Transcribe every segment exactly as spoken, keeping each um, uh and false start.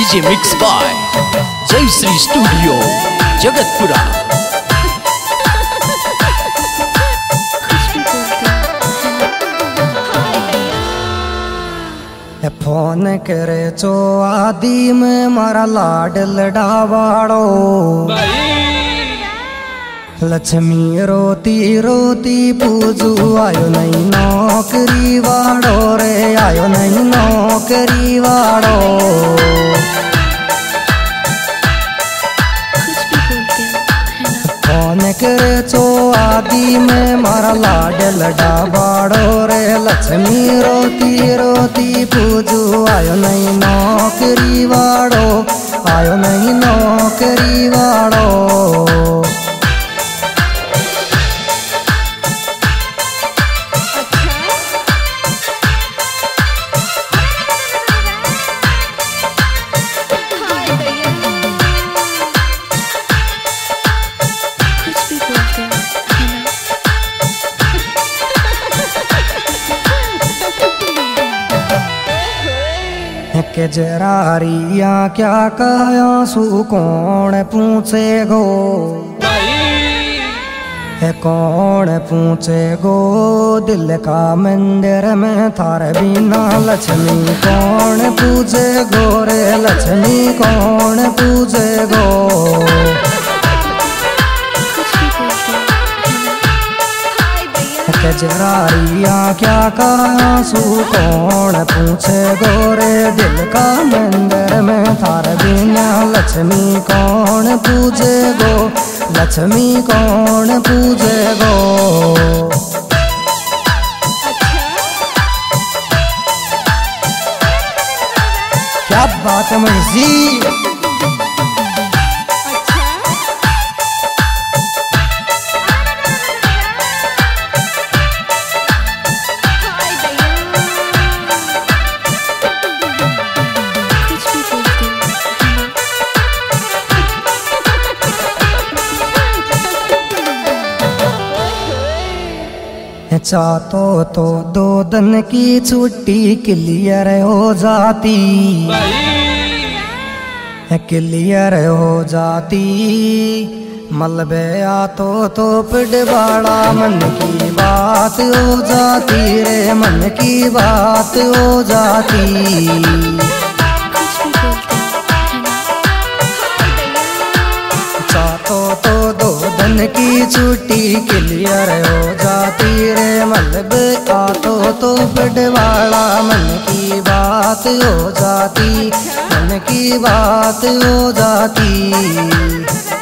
DJ mix by जय Shri studio Jagatpura. Phone करे चो आदि में मारा लाड लडावाड़ो, लक्ष्मी रोती रोती पूजू आयो नहीं नौकरी वाड़ो रे, आयो नहीं नौकरी वाड़ो। फोन करे चो आदि में मारा लाड लडा बाड़ो रे, लक्ष्मी रोती रोती पूजू आयो नहीं नौकरी वाड़ो, आयो नहीं नौकरी वाड़ो। के जरारिया क्या कया सू कौन पूछे गो, है कौन पूछे गो दिल का मंदिर में थार बिना, लक्ष्मी कौन पूछे गो रे, लक्ष्मी कौन पूछे गो। जरारिया क्या कहा सू कौन पूछे गोरे दिल का मंदिर में थार बिना, लक्ष्मी कौन पूछे गो, लक्ष्मी कौन पूछे गो। क्या बात है मर्जी। चाहतो तो दो दिन की छुट्टी क्लियर हो जाती, क्लियर हो जाती। मलबे आ तो तो पिडवाड़ा मन की बात हो जाती रे, मन की बात हो जाती। चाहतो तो दो दिन की छुट्टी क्लियर हो जाती रे, मतलब आ तो तो पिडवाड़ा मन की बात हो जाती, मन की बात हो जाती।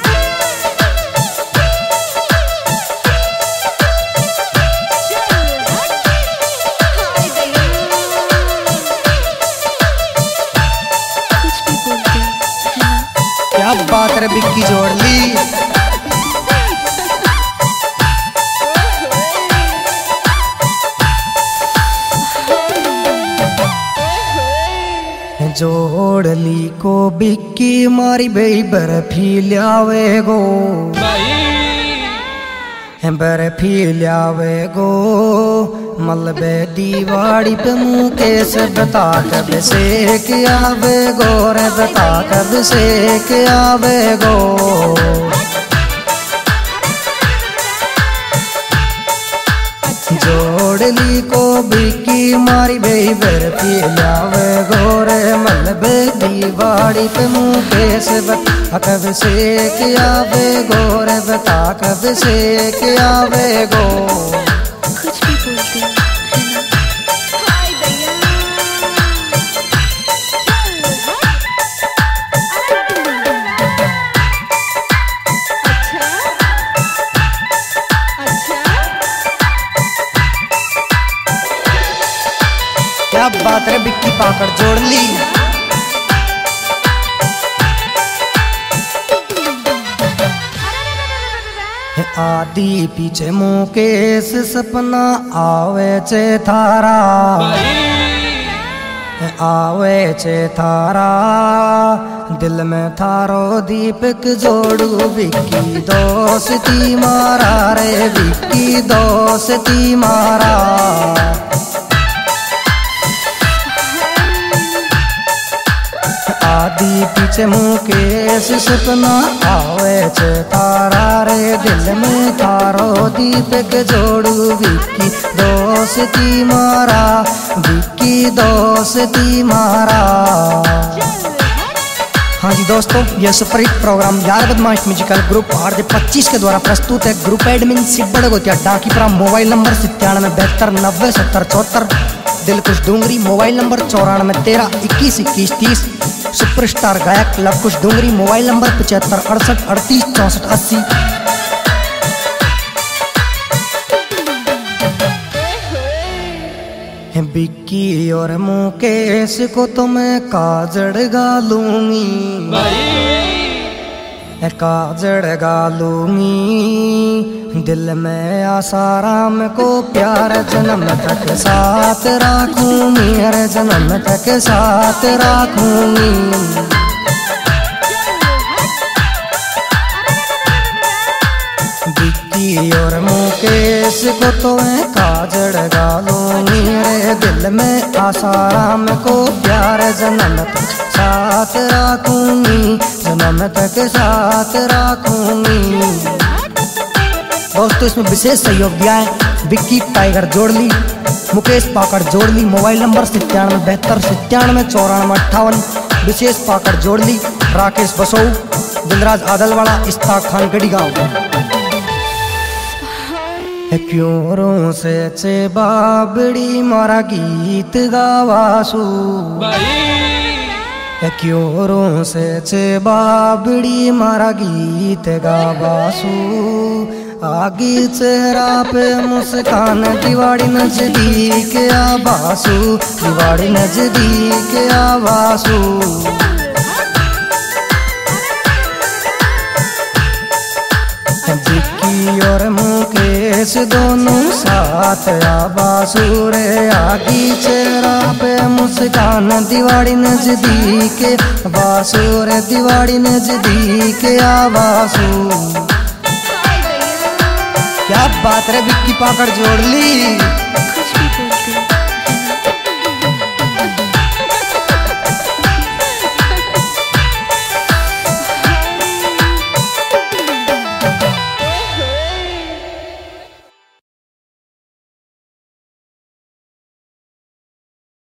क्या बात रे बिक्की जोड़ ली। जोड़ ली को बिक्की मारी बेई बर्फी लियावे गो, बर्फी लियावे गो। मलबे दीवाड़ी पे मुँह के से बता कब से के आवे गो रे, बता कब से के आवे गो। जोड़ ली को बिक्की मारी बेई बर्फी लावे गोरे, मलबे दीवाड़ी पे मुँह के से बता कब से के आवे गोरे, बता कब से के आवे गो। कुछ भी बोलते हैं ना। हाय दैया। अच्छा अच्छा। क्या बात रे बिक्की पाकड़ जोड़ ली। आदि पीछे मुकेश सपना आवे चे थारा, आवे चे थारा। दिल में थारो दीपक जोड़ू बिक्की दोस्ती मारा रे, बिक्की दोस्ती मारा। आदि पीछे मुकेश सपना आवे छे तारा रे दिल में थारो दीपक जोड़ू विक्की दोस्ती मारा विक्की दोस्ती मारा। हाँ जी दोस्तों, यह सुपरहिट प्रोग्राम यार बदमाश म्यूजिकल ग्रुप आर जे पच्चीस के द्वारा प्रस्तुत है। ग्रुप एडमिन सिब्बड़ गोतिया डाकीपुरा, मोबाइल नंबर सत्तानवे बहत्तर नब्बे सत्तर चौहत्तर। दिलकुश डूंगरी, मोबाइल नंबर चौरानवे तेरह इक्कीस इक्कीस तीस। सुपरस्टार गायक लवकुश डूंगरी, मोबाइल नंबर पचहत्तर अड़सठ अड़तीस चौंसठ अस्सी। बिक्की और मुकेश को तो मैं काजड़ गालूंगी, काजड़ गालूंगी। दिल में आसाराम को प्यार जन्म तक साथ राखूंगी, हर जन्म तक साथ राखूंगी। बिक्की और मुकेश को तो मैं काजड़ गालूंगी रे, दिल में आसाराम को प्यार जन्म तक साथ राखूंगी, जन्म तक साथ राखूंगी। दोस्तों इसमें विशेष सहयोग दिया है विक्की टाइगर जोड़ली, मुकेश पाकड़ जोड़ली, मोबाइल नंबर सत्तानवे बहत्तर सत्तानवे चौरानवे अट्ठावन। विशेष पाकड़ जोड़ली, राकेश बसोऊ, दिलराज आदलवाड़ा, इस्ताक खान गढ़ी गाँव। क्यों रो से चे बाबड़ी मारा गीत गावासू, क्यों रो से चे बाबड़ी मारा गीत गावासू। आगे चेहरा पे मुस्कान, दिवाड़ी नजदीक आवासू, दिवाड़ी नजदीक आवासू। विक्की और मुकेश दोनों साथ आवासू रे, आगे चेहरा पे मुस्कान, दिवाड़ी नजदीक आवासू रे, दिवाड़ी नजदीक आवासू। क्या बात रे विक्की पाकड़ जोड़ ली।